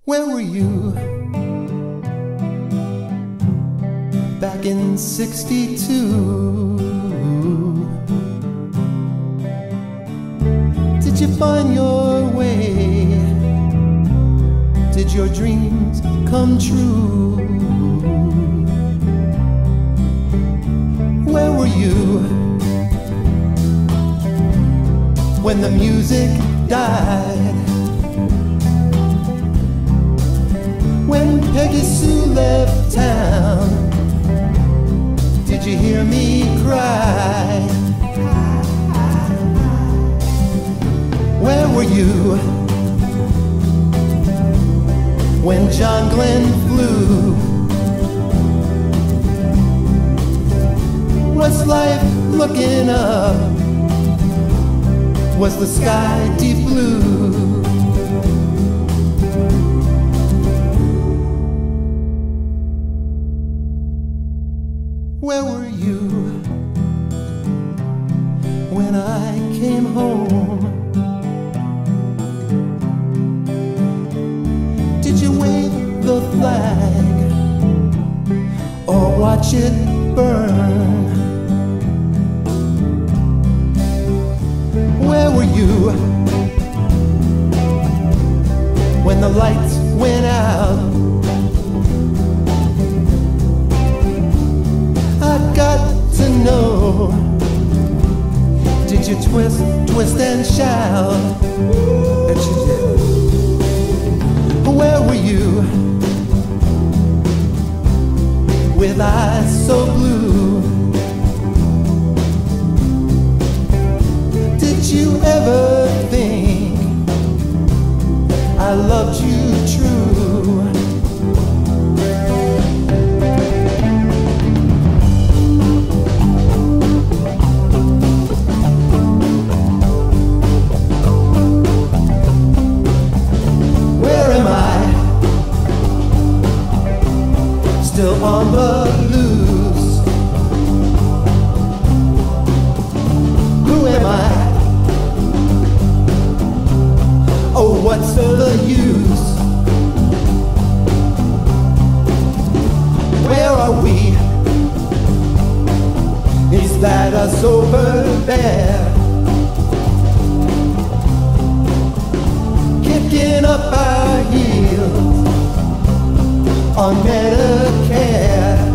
Where were you back in '62? Did you find your way? Did your dreams come true? Where were you when the music died? When Peggy Sue left town, did you hear me cry? Where were you when John Glenn flew? Was life looking up? Was the sky deep blue? Where were you when I came home? Did you wave the flag or watch it burn? Where were you when the lights went out? I got to know, did you twist, twist and shout? Bet you did. Where were you with eyes so blue? Did you ever think I loved you true? Still on the loose. Who am I? Oh, what's the use? Where are we? Is that us over there? Kicking up our heels on Medicare.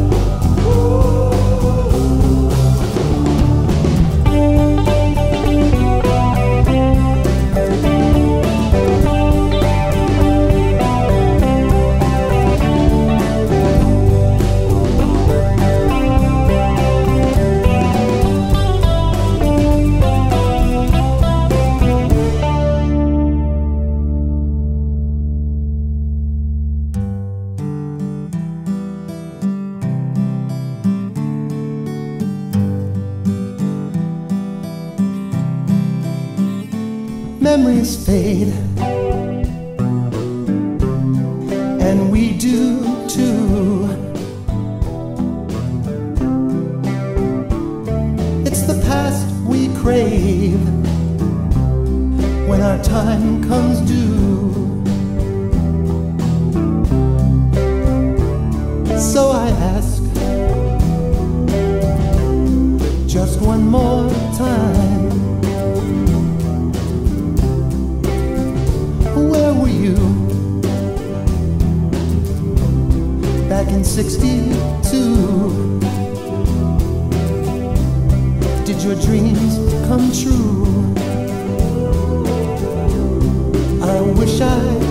Memories fade, and we do too. It's the past we crave when our time comes due. So I ask just one more time, where were you back in '62? Did your dreams come true? I wish I